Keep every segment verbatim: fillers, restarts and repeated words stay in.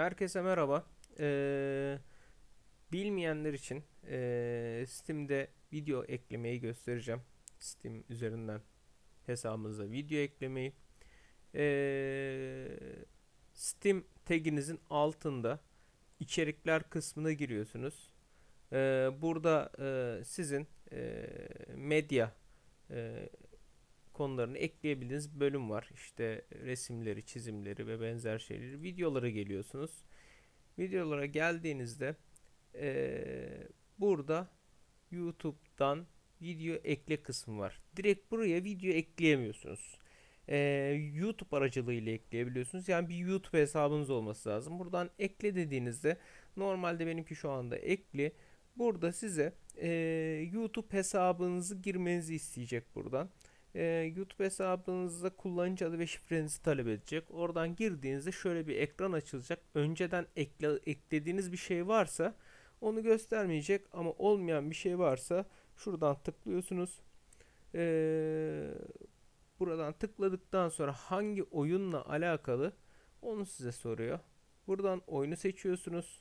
Herkese merhaba. Ee, Bilmeyenler için ee, Steam'de video eklemeyi göstereceğim. Steam üzerinden hesabınıza video eklemeyi. Ee, Steam taginizin altında içerikler kısmına giriyorsunuz. Ee, burada ee, sizin ee, medya ee, konularını ekleyebildiğiniz bölüm var. İşte resimleri, çizimleri ve benzer şeyleri, videolara geliyorsunuz. Videolara geldiğinizde eee, burada YouTube'dan video ekle kısmı var. Direkt buraya video ekleyemiyorsunuz. Eee, YouTube aracılığıyla ekleyebiliyorsunuz. Yani bir YouTube hesabınız olması lazım. Buradan ekle dediğinizde, normalde benimki şu anda ekli. Burada size eee, YouTube hesabınızı girmenizi isteyecek buradan. Eee, YouTube hesabınızda kullanıcı adı ve şifrenizi talep edecek. Oradan girdiğinizde şöyle bir ekran açılacak. Önceden ekle, eklediğiniz bir şey varsa onu göstermeyecek, ama olmayan bir şey varsa şuradan tıklıyorsunuz. Ee, Buradan tıkladıktan sonra hangi oyunla alakalı onu size soruyor. Buradan oyunu seçiyorsunuz.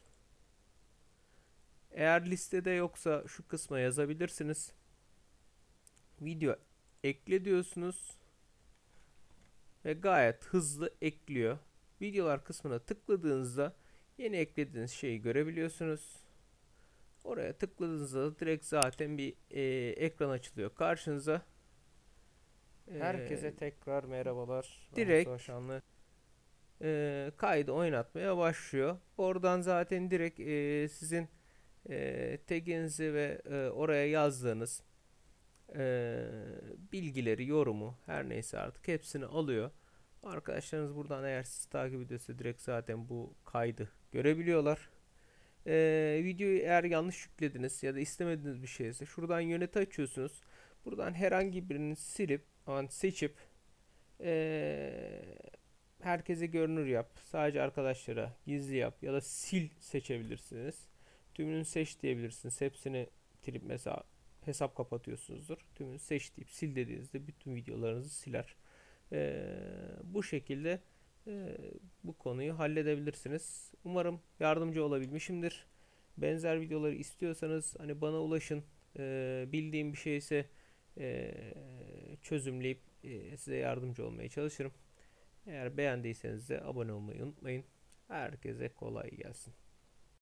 Eğer listede yoksa şu kısma yazabilirsiniz. Video ekle diyorsunuz ve gayet hızlı ekliyor. Videolar kısmına tıkladığınızda yeni eklediğiniz şeyi görebiliyorsunuz. Oraya tıkladığınızda direkt zaten bir e, ekran açılıyor karşınıza. E, Herkese tekrar merhabalar. Ben Mustafa Direkt Şanlı. e, kaydı oynatmaya başlıyor. Oradan zaten direkt e, sizin e, taginizi ve e, oraya yazdığınız e, bilgileri, yorumu, her neyse artık hepsini alıyor. Arkadaşlarınız buradan, eğer sizi takip ediyorsa, direkt zaten bu kaydı görebiliyorlar. Ee, videoyu eğer yanlış yüklediniz ya da istemediğiniz bir şeyse şuradan yöneti açıyorsunuz. Buradan herhangi birini silip, aman seçip ee, herkese görünür yap. Sadece arkadaşlara gizli yap ya da sil seçebilirsiniz. Tümünü seç diyebilirsiniz. Hepsini silip, mesela hesap kapatıyorsunuzdur. Tümünü seç deyip sil dediğinizde bütün videolarınızı siler. Ee, Bu şekilde ee, bu konuyu halledebilirsiniz. Umarım yardımcı olabilmişimdir. Benzer videoları istiyorsanız hani bana ulaşın. Ee, bildiğim bir şeyse ee, çözümleyip ee, size yardımcı olmaya çalışırım. Eğer beğendiyseniz de abone olmayı unutmayın. Herkese kolay gelsin.